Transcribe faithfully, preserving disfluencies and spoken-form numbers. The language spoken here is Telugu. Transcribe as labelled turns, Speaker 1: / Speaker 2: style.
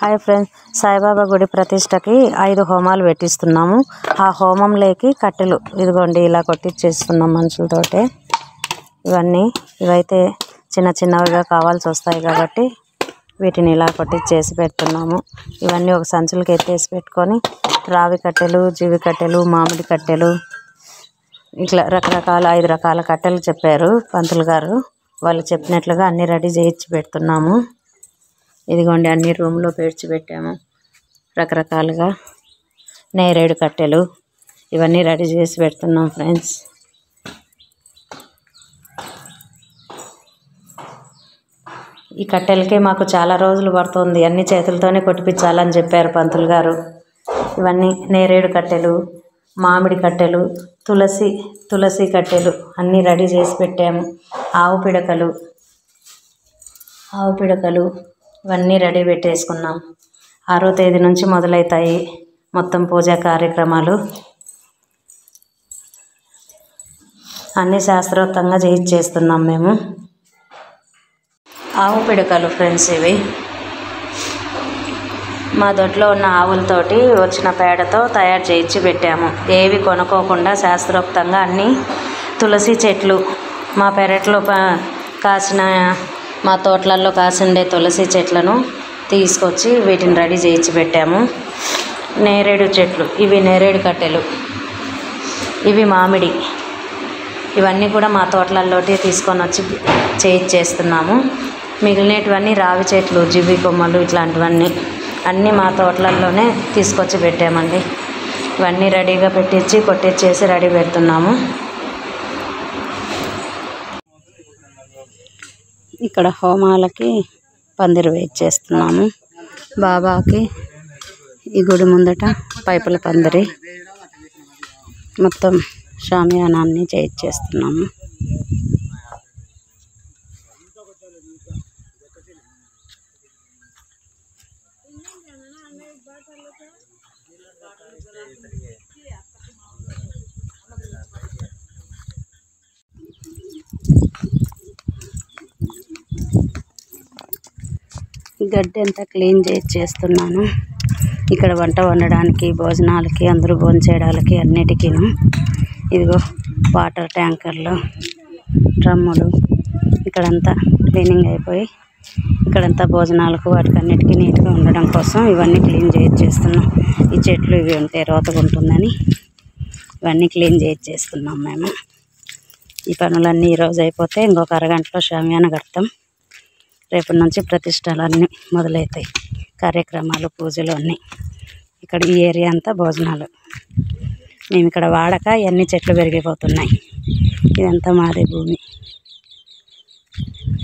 Speaker 1: హాయ్ ఫ్రెండ్స్, సాయిబాబా గుడి ప్రతిష్టకి ఐదు హోమాలు పెట్టిస్తున్నాము. ఆ హోమంలోకి కట్టెలు ఇదిగోండి ఇలా కొట్టించేస్తున్నాం మనుషులతోటే. ఇవన్నీ ఇవైతే చిన్న చిన్నవిగా కావాల్సి వస్తాయి కాబట్టి వీటిని ఇలా కొట్టించేసి పెడుతున్నాము. ఇవన్నీ ఒక సంచులకి ఎత్తేసి పెట్టుకొని రావి కట్టెలు, జీవి కట్టెలు, మామిడి కట్టెలు, ఇట్లా రకరకాల ఐదు రకాల కట్టెలు చెప్పారు పంతులు గారు. వాళ్ళు చెప్పినట్లుగా అన్నీ రెడీ చేయించి పెడుతున్నాము. ఇదిగోండి అన్ని రూమ్లో పేర్చి పెట్టాము. రకరకాలుగా నేరేడు కట్టెలు ఇవన్నీ రెడీ చేసి పెడుతున్నాం ఫ్రెండ్స్. ఈ కట్టెలకే మాకు చాలా రోజులు పడుతుంది, అన్ని చేతులతోనే కొట్టిపించాలని చెప్పారు పంతులు గారు. ఇవన్నీ నేరేడు కట్టెలు, మామిడి కట్టెలు, తులసి తులసి కట్టెలు అన్నీ రెడీ చేసి పెట్టాము. ఆవు పిడకలు ఆవు పిడకలు ఇవన్నీ రెడీ పెట్టేసుకున్నాం. ఆరో తేదీ నుంచి మొదలవుతాయి మొత్తం పూజా కార్యక్రమాలు. అన్నీ శాస్త్రోక్తంగా చేయించేస్తున్నాం మేము. ఆవు పిడకలు ఫ్రెండ్స్, ఇవి మా దొడ్లో ఉన్న ఆవులతోటి వచ్చిన పేడతో తయారు చేయించి పెట్టాము. ఏవి కొనుక్కోకుండా శాస్త్రోక్తంగా అన్నీ తులసి చెట్లు మా పెరట్లో కాసిన మా తోటలలో కాసిండే తులసి చెట్లను తీసుకొచ్చి వీటిని రెడీ చేయించి పెట్టాము. నేరేడు చెట్లు, ఇవి నేరేడు కట్టెలు, ఇవి మామిడి, ఇవన్నీ కూడా మా తోటలలోటి తీసుకొని వచ్చి చేయించేస్తున్నాము. మిగిలినటువన్నీ రావి చెట్లు, జివ్వి కొమ్మలు ఇట్లాంటివన్నీ అన్నీ మా తోటలలోనే తీసుకొచ్చి పెట్టామండి. ఇవన్నీ రెడీగా పెట్టించి కొట్టించేసి రెడీ పెడుతున్నాము. ఇక్కడ హోమాలకి పందిరి వేయించేస్తున్నాము. బాబాకి ఈ గుడి ముందట పైపుల పందిరి మొత్తం షామియానాన్ని చేయించేస్తున్నాము. గడ్డి అంతా క్లీన్ చేసి చేస్తున్నాను. ఇక్కడ వంట వండడానికి, భోజనాలకి, అందరూ భోజనం చేయడానికి అన్నిటికీను ఇదిగో వాటర్ ట్యాంకర్లు, డ్రమ్ములు ఇక్కడంతా క్లీనింగ్ అయిపోయి ఇక్కడంతా భోజనాలకు వాటికి అన్నిటికీ నీట్గా ఉండడం కోసం ఇవన్నీ క్లీన్ చేసి చేస్తున్నాం. ఈ చెట్లు ఇవి ఉంటే రోతగా ఉంటుందని ఇవన్నీ క్లీన్ చేసి చేస్తున్నాం మేము. ఈ పనులన్నీ ఈరోజు అయిపోతే ఇంకొక అరగంటలో షామియానా కడతాం. రేపటి నుంచి ప్రతిష్టలన్నీ మొదలవుతాయి, కార్యక్రమాలు, పూజలు అన్నీ. ఇక్కడ ఈ ఏరియా అంతా భోజనాలు. మేము ఇక్కడ వాడక ఎన్ని చెట్లు పెరిగిపోతున్నాయి. ఇదంతా మాదే భూమి.